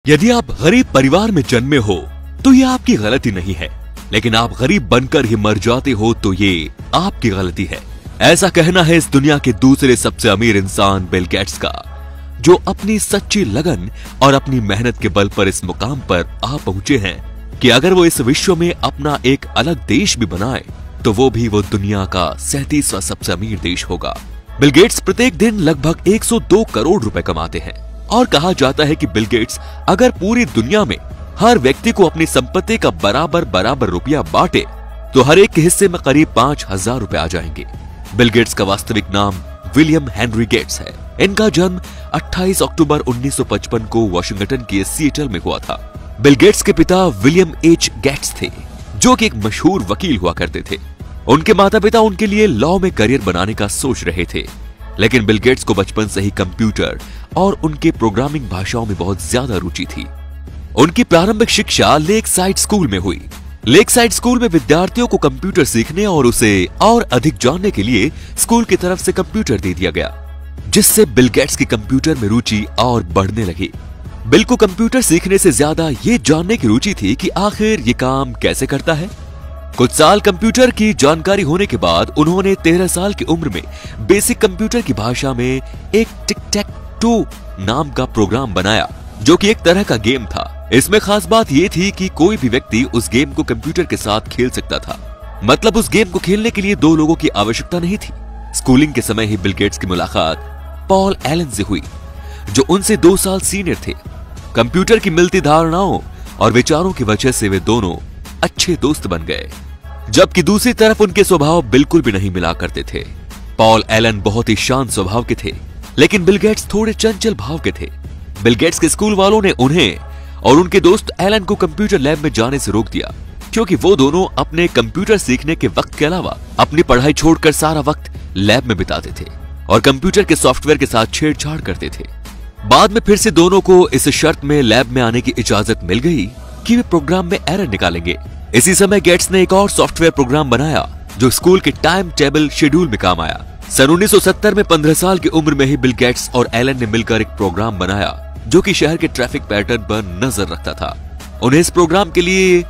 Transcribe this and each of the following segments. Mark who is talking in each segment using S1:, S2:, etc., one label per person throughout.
S1: यदि आप गरीब परिवार में जन्मे हो तो ये आपकी गलती नहीं है, लेकिन आप गरीब बनकर ही मर जाते हो तो ये आपकी गलती है। ऐसा कहना है इस दुनिया के दूसरे सबसे अमीर इंसान बिल गेट्स का, जो अपनी सच्ची लगन और अपनी मेहनत के बल पर इस मुकाम पर आ पहुंचे हैं कि अगर वो इस विश्व में अपना एक अलग देश भी बनाए तो वो दुनिया का 37वां सबसे अमीर देश होगा। बिल गेट्स प्रत्येक दिन लगभग 102 करोड़ रुपए कमाते हैं और कहा जाता है कि बिल गेट्स अगर पूरी दुनिया में हर व्यक्ति को अपनी संपत्ति का बराबर रुपया बांटे तो हर एक के हिस्से में करीब 5000 रुपए आ जाएंगे। बिल गेट्स का वास्तविक नाम विलियम हेनरी गेट्स है। इनका जन्म 28 अक्टूबर 1955 को वाशिंगटन के सिएटल में हुआ था। बिल गेट्स के पिता विलियम एच गेट्स थे, जो कि एक मशहूर वकील हुआ करते थे। उनके माता पिता उनके लिए लॉ में करियर बनाने का सोच रहे थे, लेकिन बिल गेट्स को बचपन से ही कंप्यूटर और उनके प्रोग्रामिंग भाषाओं में बहुत ज्यादा रुचि थी। उनकी प्रारंभिक शिक्षा लेक साइड स्कूल में हुई। लेक साइड स्कूल में विद्यार्थियों को कंप्यूटर सीखने और उसे और अधिक जानने के लिए स्कूल की तरफ से कंप्यूटर दे दिया गया, जिससे बिल गेट्स की कंप्यूटर में रुचि और बढ़ने लगी। बिल को कंप्यूटर सीखने से ज्यादा ये जानने की रुचि थी कि आखिर ये काम कैसे करता है। कुछ साल कंप्यूटर की जानकारी होने के बाद उन्होंने 13 साल की उम्र में बेसिक कंप्यूटर की भाषा में एक टिक-टैक-टो नाम का प्रोग्राम बनाया, जो कि एक तरह का गेम था। इसमें खास बात यह थी कि कोई भी व्यक्ति उस गेम को कंप्यूटर के साथ खेल सकता था। मतलब उस गेम को खेलने के लिए 2 लोगों की आवश्यकता नहीं थी। स्कूलिंग के समय ही बिल गेट्स की मुलाकात पॉल एलन से हुई, जो उनसे 2 साल सीनियर थे। कंप्यूटर की मिलती धारणाओं और विचारों की वजह से वे दोनों अच्छे दोस्त बन गए, जबकि दूसरी तरफ उनके स्वभाव बिल्कुल भी नहीं मिला करते थे। पॉल एलन बहुत ही शांत स्वभाव के थे, लेकिन बिल गेट्स थोड़े चंचल भाव के थे। बिल गेट्स के स्कूल वालों ने उन्हें और उनके दोस्त एलन को कंप्यूटर लैब में जाने से रोक दिया, क्योंकि वो दोनों अपने कंप्यूटर सीखने के वक्त के अलावा अपनी पढ़ाई छोड़कर सारा वक्त लैब में बिताते थे और कंप्यूटर के सॉफ्टवेयर के साथ छेड़छाड़ करते थे। बाद में फिर से दोनों को इस शर्त में लैब में आने की इजाजत मिल गई कि वे प्रोग्राम में एरर निकालेंगे। इसी समय गेट्स ने एक और सॉफ्टवेयर प्रोग्राम बनाया जो स्कूल के टाइम टेबल शेड्यूल में काम आया। सन 1970 में 15 साल की उम्र में ही बिल गेट्स और एलन ने मिलकर एक प्रोग्राम बनाया जो कि शहर के ट्रैफिक पैटर्न पर नजर रखता था। उन्हें इस प्रोग्राम के लिए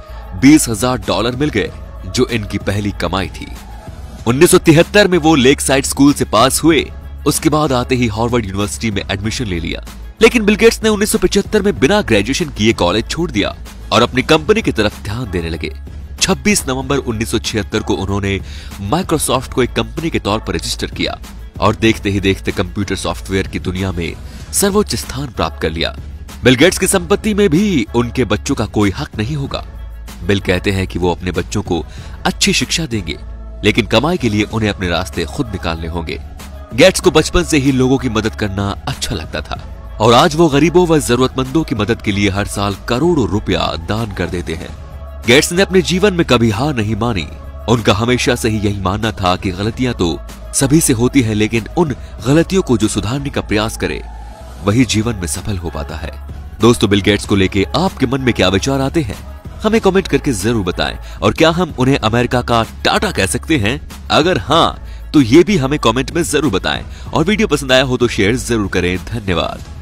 S1: $20,000 मिल गए, जो इनकी पहली कमाई थी। 1973 में वो लेक साइड स्कूल से पास हुए। उसके बाद आते ही हार्वर्ड यूनिवर्सिटी में एडमिशन ले लिया, लेकिन बिल गेट्स ने 1975 में बिना ग्रेजुएशन किए कॉलेज छोड़ दिया और अपनी कंपनी की तरफ ध्यान देने लगे। 26 नवंबर 1976 को उन्होंने माइक्रोसॉफ्ट को एक कंपनी के तौर पर रजिस्टर किया और देखते ही देखते कंप्यूटर सॉफ्टवेयर की दुनिया में सर्वोच्च स्थान प्राप्त कर लिया। बिल गेट्स की संपत्ति में भी उनके बच्चों का कोई हक नहीं होगा। बिल कहते हैं कि वो अपने बच्चों को अच्छी शिक्षा देंगे, लेकिन कमाई के लिए उन्हें अपने रास्ते खुद निकालने होंगे। गेट्स को बचपन से ही लोगों की मदद करना अच्छा लगता था और आज वो गरीबों व जरूरतमंदों की मदद के लिए हर साल करोड़ों रुपया दान कर देते हैं। गेट्स ने अपने जीवन में कभी हार नहीं मानी। उनका हमेशा से ही यही मानना था कि गलतियां तो सभी से होती है, लेकिन उन गलतियों को जो सुधारने का प्रयास करे वही जीवन में सफल हो पाता है। दोस्तों, बिल गेट्स को लेके आपके मन में क्या विचार आते हैं, हमें कमेंट करके जरूर बताएं। और क्या हम उन्हें अमेरिका का टाटा कह सकते हैं? अगर हाँ तो ये भी हमें कमेंट में जरूर बताएं और वीडियो पसंद आया हो तो शेयर जरूर करें। धन्यवाद।